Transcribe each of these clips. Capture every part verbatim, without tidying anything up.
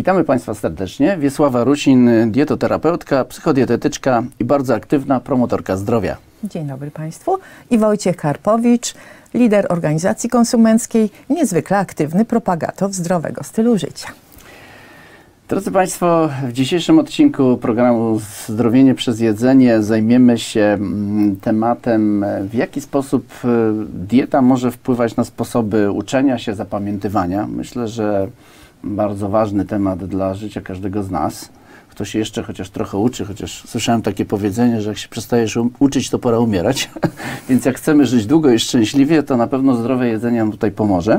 Witamy Państwa serdecznie. Wiesława Rusin, dietoterapeutka, psychodietetyczka i bardzo aktywna promotorka zdrowia. Dzień dobry Państwu. I Wojciech Karpowicz, lider organizacji konsumenckiej, niezwykle aktywny propagator zdrowego stylu życia. Drodzy Państwo, w dzisiejszym odcinku programu Zdrowienie przez jedzenie zajmiemy się tematem, w jaki sposób dieta może wpływać na sposoby uczenia się, zapamiętywania. Myślę, że bardzo ważny temat dla życia każdego z nas. Kto się jeszcze chociaż trochę uczy, chociaż słyszałem takie powiedzenie, że jak się przestajesz uczyć, to pora umierać. Więc jak chcemy żyć długo i szczęśliwie, to na pewno zdrowe jedzenie nam tutaj pomoże.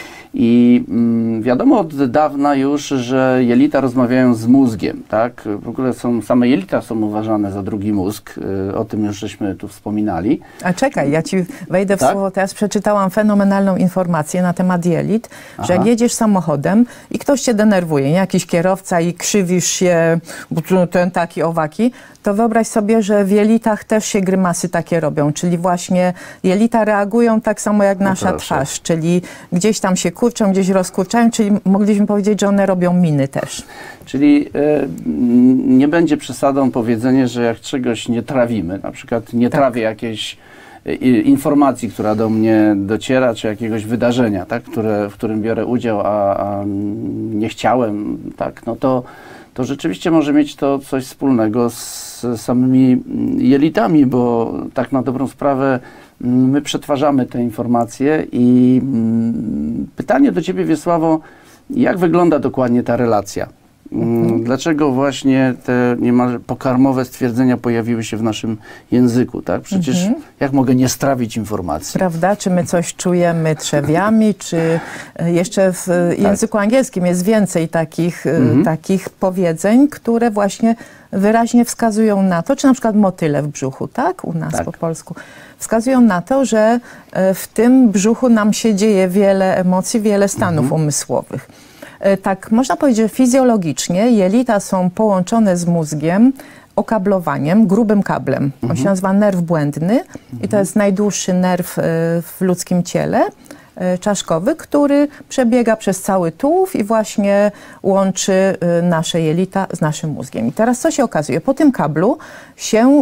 I mm, wiadomo od dawna już, że jelita rozmawiają z mózgiem, tak? W ogóle są, same jelita są uważane za drugi mózg, y, o tym już żeśmy tu wspominali. A czekaj, ja Ci wejdę w tak? słowo, teraz przeczytałam fenomenalną informację na temat jelit, Aha. że jak jedziesz samochodem i ktoś Cię denerwuje, nie? Jakiś kierowca i krzywisz się, bo ten taki, owaki, to wyobraź sobie, że w jelitach też się grymasy takie robią, czyli właśnie jelita reagują tak samo jak nasza no twarz, czyli gdzieś tam się kurczą, gdzieś rozkurczają, czyli mogliśmy powiedzieć, że one robią miny też. Czyli y, nie będzie przesadą powiedzenie, że jak czegoś nie trawimy, na przykład nie tak. trawię jakiejś y, informacji, która do mnie dociera, czy jakiegoś wydarzenia, tak, które, w którym biorę udział, a, a nie chciałem, tak, no to to rzeczywiście może mieć to coś wspólnego z samymi jelitami, bo tak na dobrą sprawę my przetwarzamy te informacje i pytanie do Ciebie, Wiesławo, jak wygląda dokładnie ta relacja? Mhm. Dlaczego właśnie te niemal pokarmowe stwierdzenia pojawiły się w naszym języku, tak? Przecież mhm. jak mogę nie strawić informacji? Prawda? Czy my coś czujemy trzewiami, czy jeszcze w języku tak. angielskim jest więcej takich, mhm. takich powiedzeń, które właśnie wyraźnie wskazują na to, czy na przykład motyle w brzuchu, tak? U nas tak. po polsku. Wskazują na to, że w tym brzuchu nam się dzieje wiele emocji, wiele stanów mhm. umysłowych. Tak, można powiedzieć, że fizjologicznie jelita są połączone z mózgiem okablowaniem, grubym kablem. Mhm. On się nazywa nerw błędny mhm. i to jest najdłuższy nerw w ludzkim ciele, czaszkowy, który przebiega przez cały tułów i właśnie łączy nasze jelita z naszym mózgiem. I teraz co się okazuje? Po tym kablu się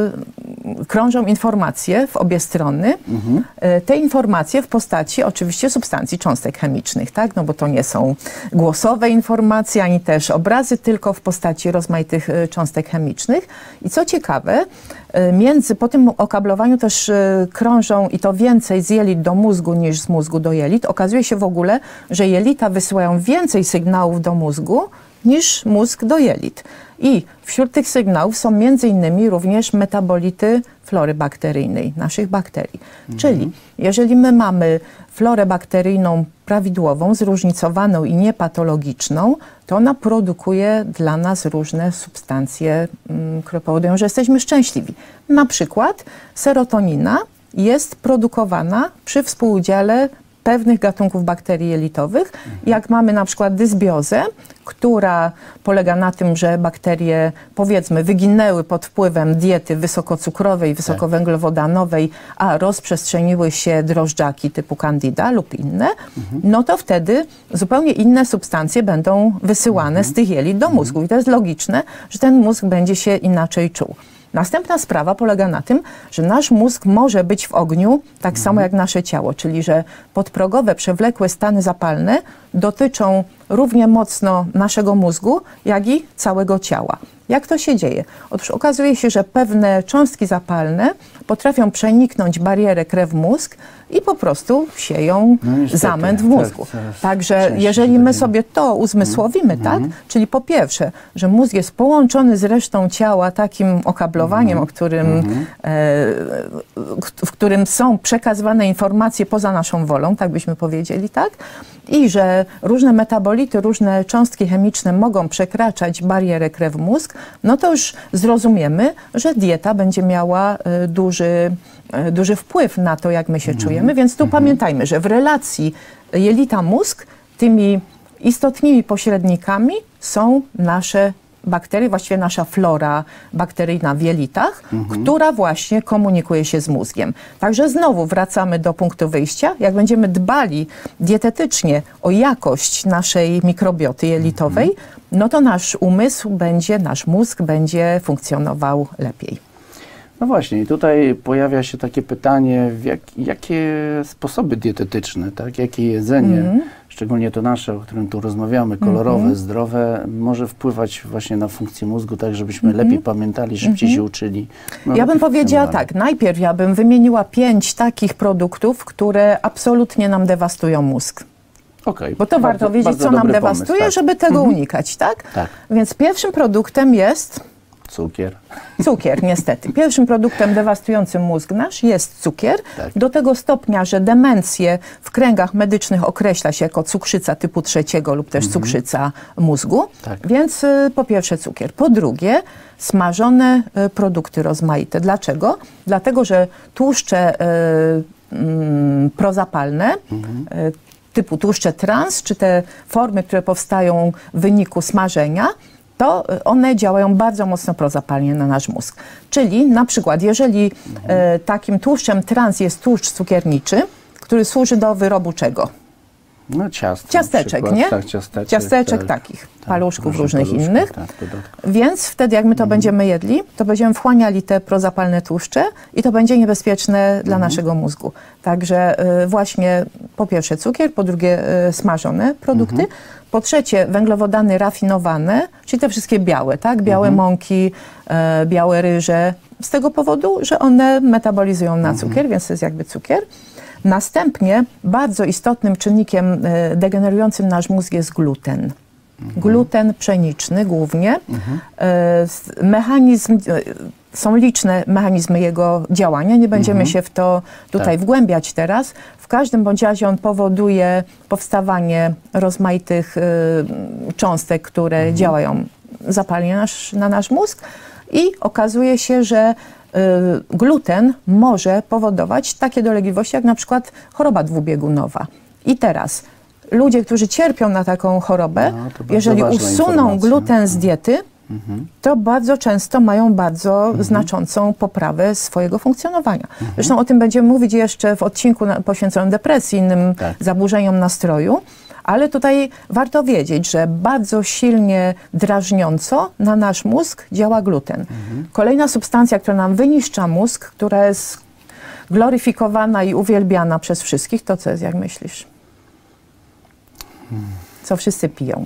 y, krążą informacje w obie strony. Mhm. Y, te informacje w postaci oczywiście substancji, cząstek chemicznych, tak? No bo to nie są głosowe informacje, ani też obrazy, tylko w postaci rozmaitych y, cząstek chemicznych. I co ciekawe, y, między, po tym okablowaniu też y, krążą i to więcej z jelit do mózgu niż z mózgu do jelit. Okazuje się w ogóle, że jelita wysyłają więcej sygnałów do mózgu niż mózg do jelit. I wśród tych sygnałów są między innymi również metabolity flory bakteryjnej, naszych bakterii. Mhm. Czyli jeżeli my mamy florę bakteryjną prawidłową, zróżnicowaną i niepatologiczną, to ona produkuje dla nas różne substancje, mm, które powodują, że jesteśmy szczęśliwi. Na przykład serotonina jest produkowana przy współudziale pewnych gatunków bakterii jelitowych. Mhm. Jak mamy na przykład dysbiozę, która polega na tym, że bakterie, powiedzmy, wyginęły pod wpływem diety wysokocukrowej, wysokowęglowodanowej, a rozprzestrzeniły się drożdżaki typu candida lub inne, mhm. no to wtedy zupełnie inne substancje będą wysyłane mhm. z tych jelit do mózgu. I to jest logiczne, że ten mózg będzie się inaczej czuł. Następna sprawa polega na tym, że nasz mózg może być w ogniu tak mhm. samo jak nasze ciało, czyli że podprogowe, przewlekłe stany zapalne dotyczą równie mocno naszego mózgu, jak i całego ciała. Jak to się dzieje? Otóż okazuje się, że pewne cząstki zapalne potrafią przeniknąć barierę krew-mózg i po prostu sieją no niestety, zamęt w mózgu. Tak, Także jeżeli my sobie to uzmysłowimy, mm. tak, czyli po pierwsze, że mózg jest połączony z resztą ciała takim okablowaniem, mm. o którym, mm. e, w którym są przekazywane informacje poza naszą wolą, tak byśmy powiedzieli, tak, i że różne metabolity, różne cząstki chemiczne mogą przekraczać barierę krew-mózg, no to już zrozumiemy, że dieta będzie miała y, duży, y, duży wpływ na to, jak my się mm. czujemy. Więc tu mm. pamiętajmy, że w relacji jelita-mózg tymi istotnymi pośrednikami są nasze bakterii, właściwie nasza flora bakteryjna w jelitach, Mhm. która właśnie komunikuje się z mózgiem. Także znowu wracamy do punktu wyjścia. Jak będziemy dbali dietetycznie o jakość naszej mikrobioty jelitowej, no to nasz umysł będzie, nasz mózg będzie funkcjonował lepiej. No właśnie, i tutaj pojawia się takie pytanie, w jak, jakie sposoby dietetyczne, tak, jakie jedzenie, Mhm. szczególnie to nasze, o którym tu rozmawiamy, kolorowe, Mhm. zdrowe, może wpływać właśnie na funkcję mózgu, tak żebyśmy Mhm. lepiej pamiętali, szybciej się uczyli. No, Ja bym lepiej powiedziała funkcjonowali. tak, najpierw ja bym wymieniła pięć takich produktów, które absolutnie nam dewastują mózg. Okej, Bo to bardzo- warto wiedzieć, bardzo co nam dobry dewastuje, pomysł, tak. żeby tego unikać, tak? Tak, Więc pierwszym produktem jest cukier. cukier, niestety. Pierwszym produktem dewastującym mózg nasz jest cukier. Tak. Do tego stopnia, że demencję w kręgach medycznych określa się jako cukrzyca typu trzeciego lub też cukrzyca mózgu. Tak. Więc y, po pierwsze cukier. Po drugie smażone y, produkty rozmaite. Dlaczego? Dlatego, że tłuszcze y, mm, prozapalne, y, typu tłuszcze trans, czy te formy, które powstają w wyniku smażenia, to one działają bardzo mocno prozapalnie na nasz mózg. Czyli na przykład, jeżeli e, takim tłuszczem trans jest tłuszcz cukierniczy, który służy do wyrobu czego? No ciast. na Ciasteczek, przykład, nie? Tak, ciasteczek. Ciasteczek tak, takich, tak, paluszków różne różnych paluszki, innych. Tak, dodatkowo. Więc wtedy, jak my to będziemy jedli, to będziemy wchłaniali te prozapalne tłuszcze i to będzie niebezpieczne dla naszego mózgu. Także y, właśnie po pierwsze cukier, po drugie y, smażone produkty, po trzecie węglowodany rafinowane, czyli te wszystkie białe, tak? Białe mąki, e, białe ryże, z tego powodu, że one metabolizują na cukier, więc to jest jakby cukier. Następnie bardzo istotnym czynnikiem e, degenerującym nasz mózg jest gluten. Gluten pszeniczny głównie. E, s- mechanizm, e, są liczne mechanizmy jego działania, nie będziemy się w to tutaj Tak. wgłębiać teraz. W każdym bądź razie on powoduje powstawanie rozmaitych y, cząstek, które działają zapalnie nasz, na nasz mózg i okazuje się, że y, gluten może powodować takie dolegliwości jak na przykład choroba dwubiegunowa. I teraz ludzie, którzy cierpią na taką chorobę, No, to bardzo jeżeli ważna usuną informacja. gluten z diety, to bardzo często mają bardzo znaczącą poprawę swojego funkcjonowania. Zresztą o tym będziemy mówić jeszcze w odcinku na- poświęconym depresji, innym Tak. zaburzeniom nastroju, ale tutaj warto wiedzieć, że bardzo silnie drażniąco na nasz mózg działa gluten. Kolejna substancja, która nam wyniszcza mózg, która jest gloryfikowana i uwielbiana przez wszystkich, to co jest, jak myślisz? Co wszyscy piją?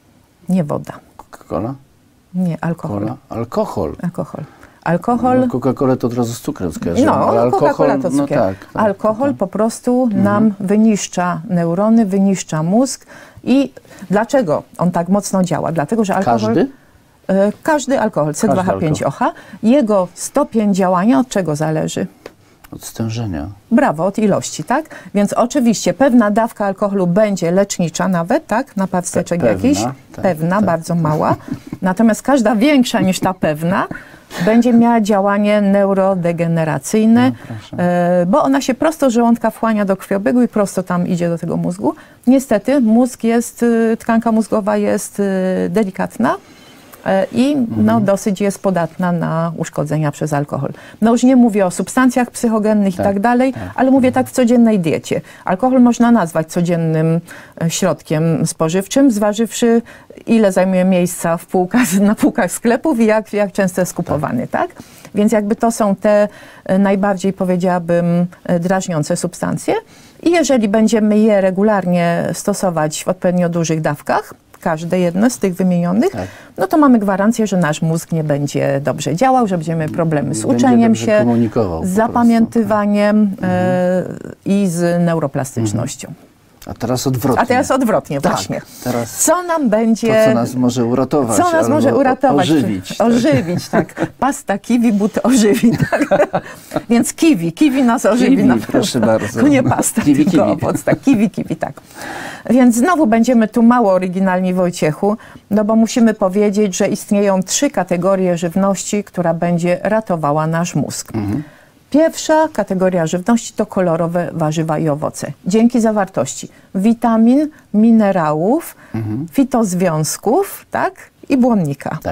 Nie woda. Coca-Cola? Nie, alkohol. Cola? Alkohol. Alkohol. Alkohol, No, Coca-Colę to od razu z cukrem skojarzyłem, no, ale alkohol, Coca-Cola to no cukier. tak. tak Alkohol tak. po prostu nam wyniszcza neurony, wyniszcza mózg. I dlaczego on tak mocno działa? Dlatego, że alkohol... Każdy? E, każdy alkohol, C dwa H pięć O H, jego stopień działania od czego zależy? Od stężenia. Brawo, od ilości, tak? Więc oczywiście pewna dawka alkoholu będzie lecznicza nawet, tak? Na pawsteczek Pe- pewna, jakiś. tak, pewna, tak. bardzo mała. Natomiast każda większa niż ta pewna będzie miała działanie neurodegeneracyjne, No, proszę. e, bo ona się prosto z żołądka wchłania do krwiobiegu i prosto tam idzie do tego mózgu. Niestety mózg jest, y, tkanka mózgowa jest y, delikatna. e, I no, dosyć jest podatna na uszkodzenia przez alkohol. No już nie mówię o substancjach psychogennych Tak, i tak dalej, tak. ale mówię tak w codziennej diecie. Alkohol można nazwać codziennym e, środkiem spożywczym, zważywszy ile zajmuje miejsca w półkach, na półkach sklepów i jak, jak często jest kupowany, tak? Więc jakby to są te e, najbardziej, powiedziałabym, e, drażniące substancje. I jeżeli będziemy je regularnie stosować w odpowiednio dużych dawkach, każde jedno z tych wymienionych, Tak. no to mamy gwarancję, że nasz mózg nie będzie dobrze działał, że będziemy mieli problemy z Będzie uczeniem dobrze się, komunikował po z prostu. zapamiętywaniem e, i z neuroplastycznością. A teraz odwrotnie. A teraz odwrotnie Tak, właśnie. teraz Co nam będzie... to, co nas może uratować. Co nas albo może uratować? Ożywić. tak. Ożywić, tak. Pasta kiwi, but ożywi. Tak. Więc kiwi, kiwi nas ożywi. Kiwi, na pewno. proszę bardzo. To nie pasta, Kiwi, tylko kiwi. owoc. Tak, kiwi, kiwi, tak. Więc znowu będziemy tu mało oryginalni, Wojciechu, no bo musimy powiedzieć, że istnieją trzy kategorie żywności, która będzie ratowała nasz mózg. Mhm. Pierwsza kategoria żywności to kolorowe warzywa i owoce. Dzięki zawartości witamin, minerałów, Mhm. fitozwiązków, tak? I błonnika. Tak.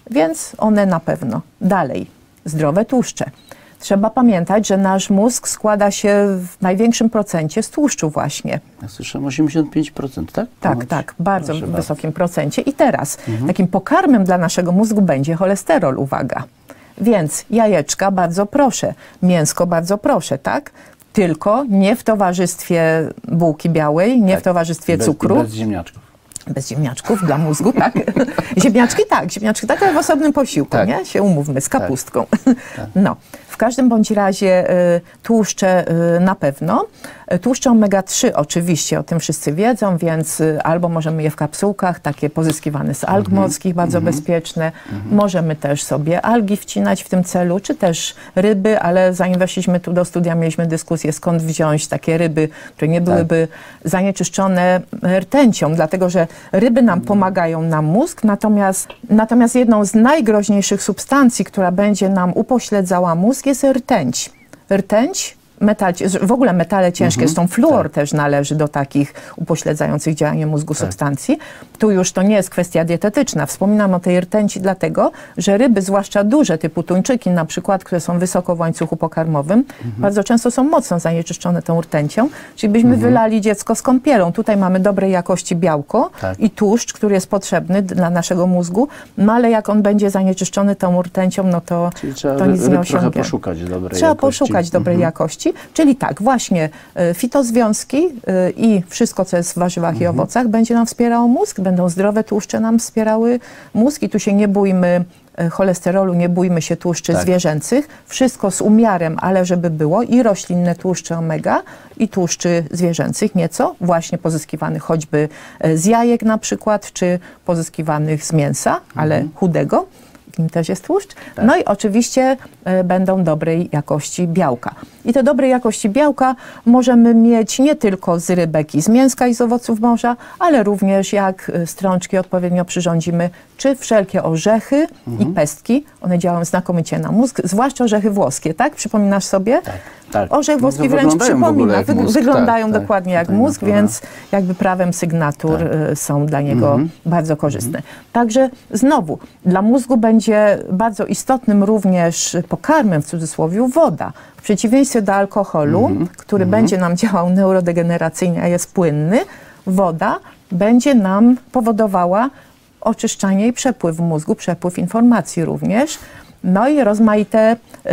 więc one na pewno. Dalej, zdrowe tłuszcze. Trzeba pamiętać, że nasz mózg składa się w największym procencie z tłuszczu właśnie. Ja słyszę osiemdziesiąt pięć procent, tak? Tak, No, tak, bardzo proszę wysokim procencie. I teraz Mhm. takim pokarmem dla naszego mózgu będzie cholesterol, uwaga. Więc jajeczka bardzo proszę, mięsko bardzo proszę, tak? Tylko nie w towarzystwie bułki białej, nie Tak. w towarzystwie Bez, cukru. bez ziemniaczków. Bez ziemniaczków dla mózgu, tak? Ziemniaczki tak, ziemniaczki tak, ale w osobnym posiłku, Tak. nie? Się umówmy, z kapustką. Tak. No, w każdym bądź razie y, tłuszcze y, na pewno. Y, Tłuszcze omega trzy oczywiście, o tym wszyscy wiedzą, więc y, albo możemy je w kapsułkach, takie pozyskiwane z alg Mhm. morskich, bardzo bezpieczne. Możemy też sobie algi wcinać w tym celu, czy też ryby, ale zanim weszliśmy tu do studia, mieliśmy dyskusję, skąd wziąć takie ryby, które nie byłyby zanieczyszczone rtęcią, dlatego że ryby nam pomagają na mózg, natomiast, natomiast jedną z najgroźniejszych substancji, która będzie nam upośledzała mózg, jest rtęć. Rtęć, metal, w ogóle metale ciężkie, Mhm, zresztą fluor tak. też należy do takich upośledzających działanie mózgu substancji. Tu już to nie jest kwestia dietetyczna. Wspominam o tej rtęci dlatego, że ryby, zwłaszcza duże, typu tuńczyki na przykład, które są wysoko w łańcuchu pokarmowym, bardzo często są mocno zanieczyszczone tą rtęcią, czyli byśmy wylali dziecko z kąpielą. Tutaj mamy dobrej jakości białko Tak. i tłuszcz, który jest potrzebny dla naszego mózgu, no ale jak on będzie zanieczyszczony tą rtęcią, no to, Czyli trzeba to nic ryb nie trochę osiągnie. poszukać dobrej Trzeba jakości. poszukać dobrej Mhm. jakości. Czyli tak, właśnie y, fitozwiązki y, i wszystko, co jest w warzywach Mhm. i owocach, będzie nam wspierało mózg, będą zdrowe tłuszcze nam wspierały mózg i tu się nie bójmy y, cholesterolu, nie bójmy się tłuszczy Tak. zwierzęcych. Wszystko z umiarem, ale żeby było i roślinne tłuszcze omega i tłuszczy zwierzęcych nieco, właśnie pozyskiwanych choćby y, z jajek na przykład, czy pozyskiwanych z mięsa, ale chudego. W nim też jest tłuszcz. Tak. No i oczywiście e, będą dobrej jakości białka. I te dobrej jakości białka możemy mieć nie tylko z rybek i z mięska i z owoców morza, ale również jak e, strączki odpowiednio przyrządzimy, czy wszelkie orzechy i pestki. One działają znakomicie na mózg, zwłaszcza orzechy włoskie, tak? Przypominasz sobie? Tak, tak. Orzech No, włoski to wręcz wyglądają w ogóle przypomina, jak wyg- mózg, wyglądają tak, tak. dokładnie jak Tutaj mózg, naprawdę. więc jakby prawem sygnatur Tak. y, są dla niego Mhm. bardzo korzystne. Także znowu, dla mózgu będzie bardzo istotnym również pokarmem, w cudzysłowie, woda. W przeciwieństwie do alkoholu, który będzie nam działał neurodegeneracyjnie, a jest płynny, woda będzie nam powodowała oczyszczanie i przepływ mózgu, przepływ informacji również. No i rozmaite y,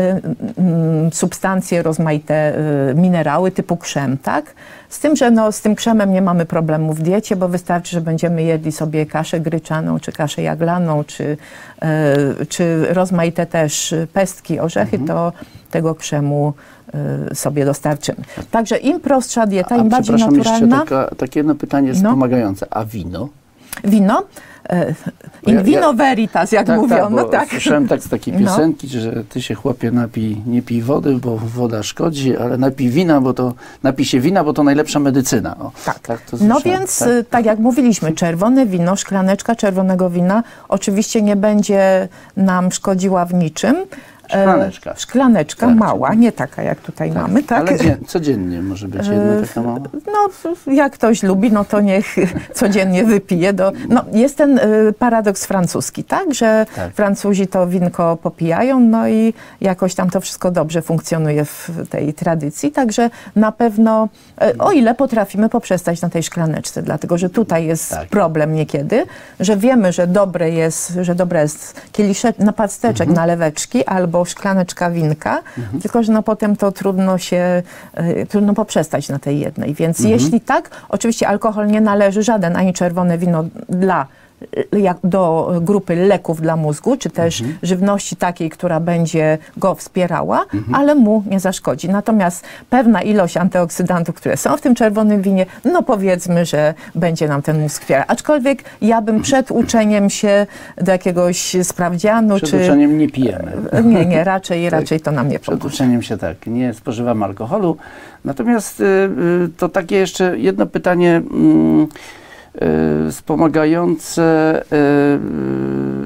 y, substancje, rozmaite y, minerały typu krzem, tak? Z tym, że no, z tym krzemem nie mamy problemu w diecie, bo wystarczy, że będziemy jedli sobie kaszę gryczaną, czy kaszę jaglaną, czy, y, czy rozmaite też pestki, orzechy, to tego krzemu y, sobie dostarczymy. Także im prostsza dieta, A im bardziej przepraszam, naturalna. jeszcze taka, takie jedno pytanie No. wspomagające. A wino? Wino, e, ja- in vino ja- veritas, jak Tak, mówią, tak, bo no tak. słyszałem tak z takiej No. piosenki, że ty się chłopie napij, nie pij wody, bo woda szkodzi, ale napij wina, bo to napij się wina, bo to najlepsza medycyna. O, Tak. tak to No słyszałem, więc, tak? tak? tak jak mówiliśmy, czerwone wino, szklaneczka czerwonego wina oczywiście nie będzie nam szkodziła w niczym. E, Szklaneczka. Szklaneczka Tak. mała, nie taka jak tutaj mamy, tak? Ale dzien, codziennie może być jedna taka mała. No, jak ktoś lubi, no to niech codziennie wypije. Do, no, jest ten y, paradoks francuski, tak? Że Tak. Francuzi to winko popijają, no i jakoś tam to wszystko dobrze funkcjonuje w tej tradycji. Także na pewno, y, o ile potrafimy poprzestać na tej szklaneczce, dlatego że tutaj jest Tak. problem niekiedy, że wiemy, że dobre jest, że dobre jest kieliszek, napasteczek, naleweczki albo szklaneczka winka, tylko że no potem to trudno się, y, trudno poprzestać na tej jednej. Więc jeśli tak, oczywiście alkohol nie należy żaden, ani czerwone wino dla y, jak do grupy leków dla mózgu, czy też żywności takiej, która będzie go wspierała, ale mu nie zaszkodzi. Natomiast pewna ilość antyoksydantów, które są w tym czerwonym winie, no powiedzmy, że będzie nam ten mózg wspierał. Aczkolwiek ja bym przed uczeniem się do jakiegoś sprawdzianu, Przed czy... uczeniem nie pijemy. Nie, nie, raczej, raczej to nam nie Przed pomoże. uczeniem się tak, nie spożywamy alkoholu. Natomiast y, y, to takie jeszcze jedno pytanie y, y, wspomagające y, y,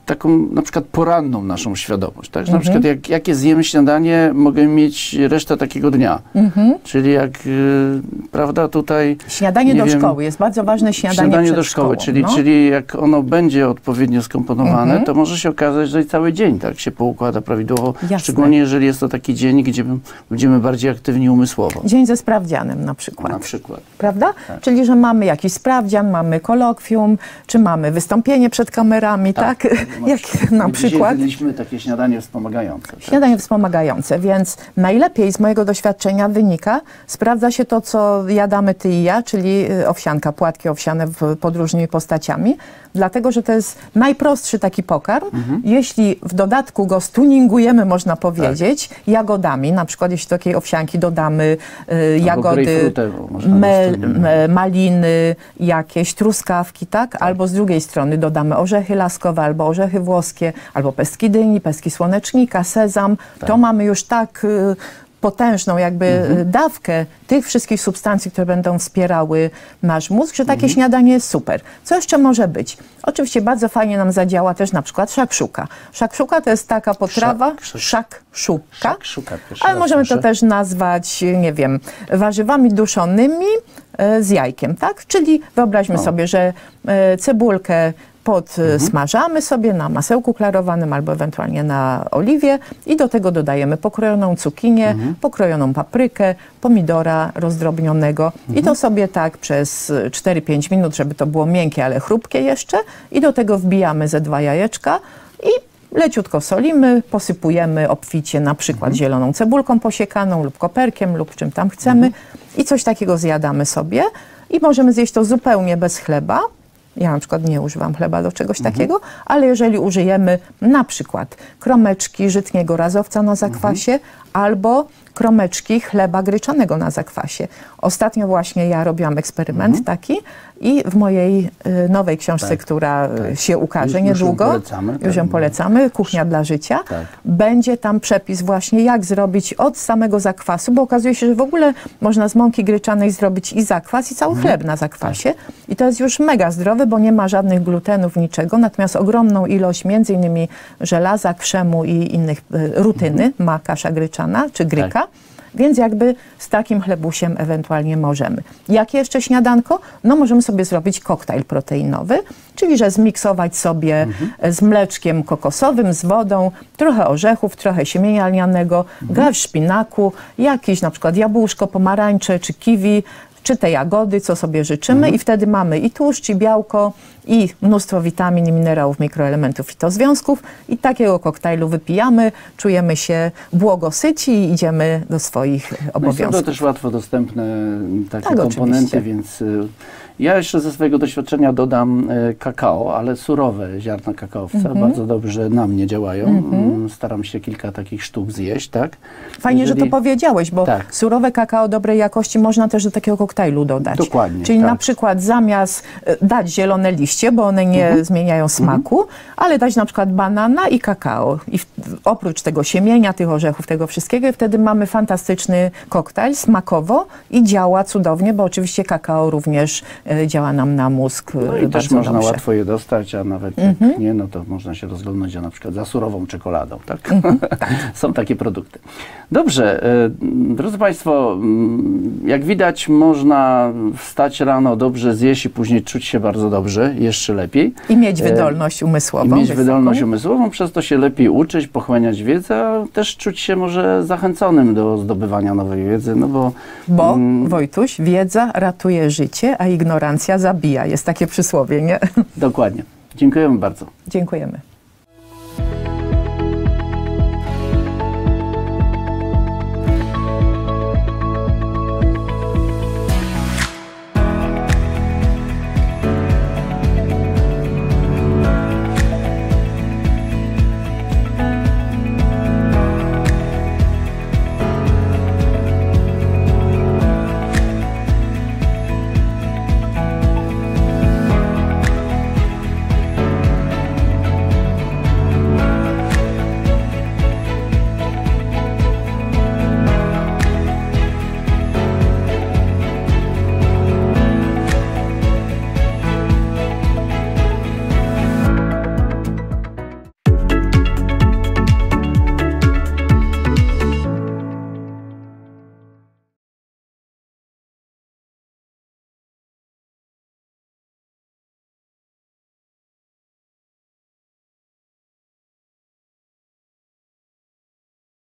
taką na przykład poranną naszą świadomość, tak? Że na przykład jak, jakie zjemy śniadanie, mogę mieć resztę takiego dnia. Mhm. Czyli jak, y, prawda, tutaj... Śniadanie do wiem, szkoły, jest bardzo ważne śniadanie, śniadanie przed do szkoły, szkołą, czyli, no. czyli jak ono będzie odpowiednio skomponowane, mhm. to może się okazać, że i cały dzień tak się poukłada prawidłowo, Jasne. szczególnie jeżeli jest to taki dzień, gdzie będziemy bardziej aktywni umysłowo. Dzień ze sprawdzianem na przykład. Na przykład. Prawda? Tak. Czyli, że mamy jakiś sprawdzian, mamy kolokwium, czy mamy wystąpienie przed kamerami, tak? tak? Na Jak przykład. na My przykład. Mieliśmy takie śniadanie wspomagające. Tak? Śniadanie wspomagające, więc najlepiej z mojego doświadczenia wynika, sprawdza się to, co jadamy ty i ja, czyli owsianka, płatki owsiane w, pod różnymi postaciami, dlatego, że to jest najprostszy taki pokarm. Mhm. Jeśli w dodatku go stuningujemy, można powiedzieć, tak. jagodami, na przykład jeśli do takiej owsianki dodamy y, jagody, me, me, maliny, jakieś truskawki, tak? tak? Albo z drugiej strony dodamy orzechy laskowe, albo orzechy włoskie, albo pestki dyni, pestki słonecznika, sezam, tak. to mamy już tak... Y, potężną jakby mhm. dawkę tych wszystkich substancji, które będą wspierały nasz mózg, że takie mhm. śniadanie jest super. Co jeszcze może być? Oczywiście bardzo fajnie nam zadziała też na przykład szakszuka. Szakszuka to jest taka potrawa, szakszuka, szakszuka ale możemy to też nazwać, nie wiem, warzywami duszonymi e, z jajkiem, tak? Czyli wyobraźmy o. sobie, że e, cebulkę podsmażamy mhm. sobie na masełku klarowanym albo ewentualnie na oliwie i do tego dodajemy pokrojoną cukinię, mhm. pokrojoną paprykę, pomidora rozdrobnionego mhm. i to sobie tak przez cztery pięć minut, żeby to było miękkie, ale chrupkie jeszcze i do tego wbijamy ze dwa jajeczka i leciutko solimy, posypujemy obficie na przykład mhm. zieloną cebulką posiekaną lub koperkiem lub czym tam chcemy mhm. i coś takiego zjadamy sobie i możemy zjeść to zupełnie bez chleba. Ja na przykład nie używam chleba do czegoś mhm. takiego, ale jeżeli użyjemy na przykład kromeczki żytniego razowca na zakwasie mhm. albo kromeczki chleba gryczanego na zakwasie. Ostatnio właśnie ja robiłam eksperyment mhm. taki i w mojej y, nowej książce, tak, która tak. się ukaże już, niedługo, już ją polecamy, już ją polecamy Kuchnia dla życia, tak. będzie tam przepis właśnie jak zrobić od samego zakwasu, bo okazuje się, że w ogóle można z mąki gryczanej zrobić i zakwas, i cały mhm. chleb na zakwasie tak. i to jest już mega zdrowe, bo nie ma żadnych glutenów, niczego, natomiast ogromną ilość między innymi żelaza, krzemu i innych y, rutyny mhm. ma kasza gryczana czy gryka. Tak. Więc jakby z takim chlebusiem ewentualnie możemy. Jakie jeszcze śniadanko? No możemy sobie zrobić koktajl proteinowy, czyli że zmiksować sobie mhm. z mleczkiem kokosowym, z wodą, trochę orzechów, trochę siemienia lnianego, mhm. garść szpinaku, jakiś na przykład jabłuszko, pomarańcze czy kiwi, czy te jagody, co sobie życzymy mhm. i wtedy mamy i tłuszcz, i białko, i mnóstwo witamin, i minerałów, mikroelementów, fitozwiązków i takiego koktajlu wypijamy, czujemy się błogosyci i idziemy do swoich obowiązków. No są to też łatwo dostępne takie tak, komponenty, oczywiście. Więc y, ja jeszcze ze swojego doświadczenia dodam y, kakao, ale surowe ziarna kakaowca, mm-hmm. bardzo dobrze na mnie działają. Mm-hmm. Staram się kilka takich sztuk zjeść, tak? Fajnie, Jeżeli... że to powiedziałeś, bo tak. surowe kakao dobrej jakości można też do takiego koktajlu dodać. Dokładnie. Czyli tak. na przykład zamiast dać zielone liście, bo one nie mhm. zmieniają smaku, mhm. ale dać na przykład banana i kakao. I w, oprócz tego siemienia, tych orzechów, tego wszystkiego, i wtedy mamy fantastyczny koktajl smakowo i działa cudownie, bo oczywiście kakao również y, działa nam na mózg no i też można dobrze. łatwo je dostać, a nawet mhm. jak nie, no to można się rozglądać na przykład za surową czekoladą, tak? Mhm, tak. Są takie produkty. Dobrze, y, drodzy Państwo, y, jak widać można wstać rano, dobrze zjeść i później czuć się bardzo dobrze, jeszcze lepiej. I mieć wydolność umysłową. I mieć wysoką. wydolność umysłową, przez to się lepiej uczyć, pochłaniać wiedzę, a też czuć się może zachęconym do zdobywania nowej wiedzy, no bo... Bo, mm, Wojtuś, wiedza ratuje życie, a ignorancja zabija. Jest takie przysłowie, nie? Dokładnie. Dziękujemy bardzo. Dziękujemy.